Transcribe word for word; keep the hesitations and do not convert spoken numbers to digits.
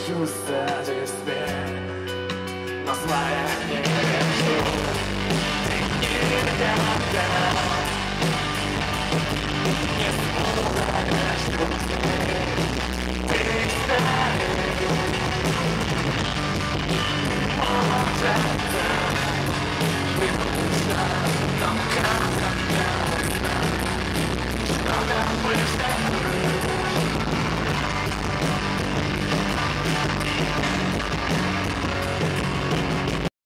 чувства тебе, но злая не вижу. Ты никогда не сможешь любить. Ты старый, может, выпущена, но как она знает, что там вышло.